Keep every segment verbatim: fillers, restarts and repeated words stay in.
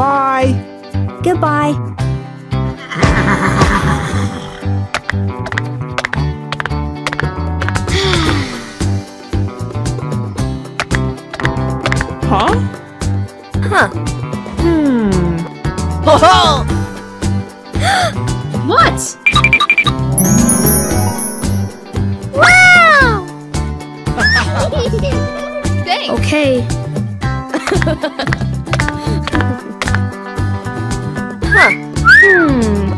Bye. Goodbye. Huh? Huh. Hmm. Oh! What? Wow! Thanks. Okay. Huh. Hmm.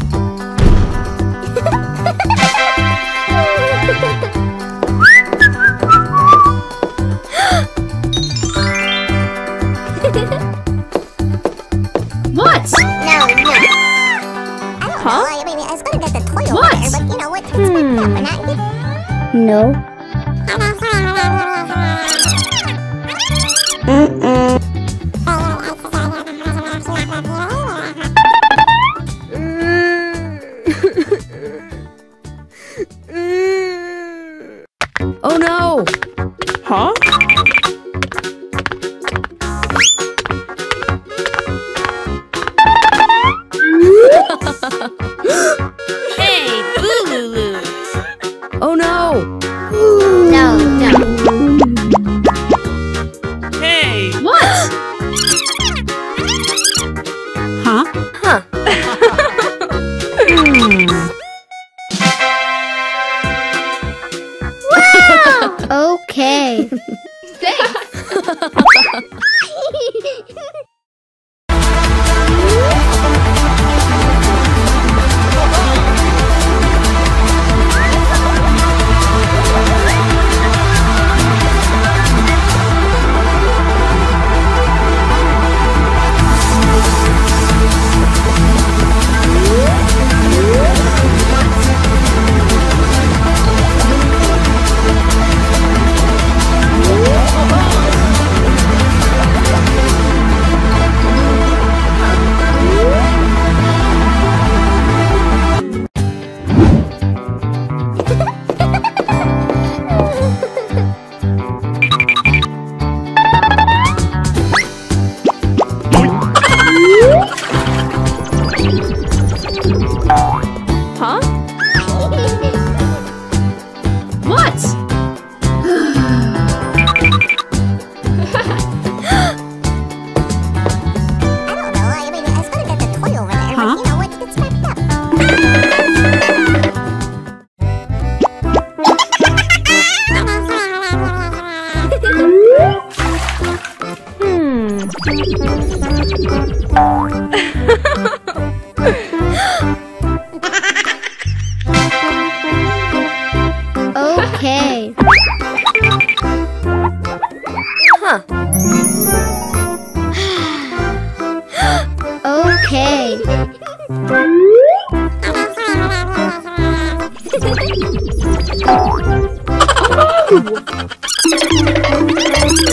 What? No, no. I don't Huh? know. I mean, I was gonna get the toy over What? there, but you know what? It's Hmm. fucked up, and I... No. Oh no! Huh? Hey, boo-loo-loo! Oh no! No, no. Hey! What? Huh? Huh. Hmm. Okay. Huh? What? I don't know. I mean, I was gonna get the toy over there, Huh? but you know what? It's fucked up. Hmm. Okay. Huh. Okay.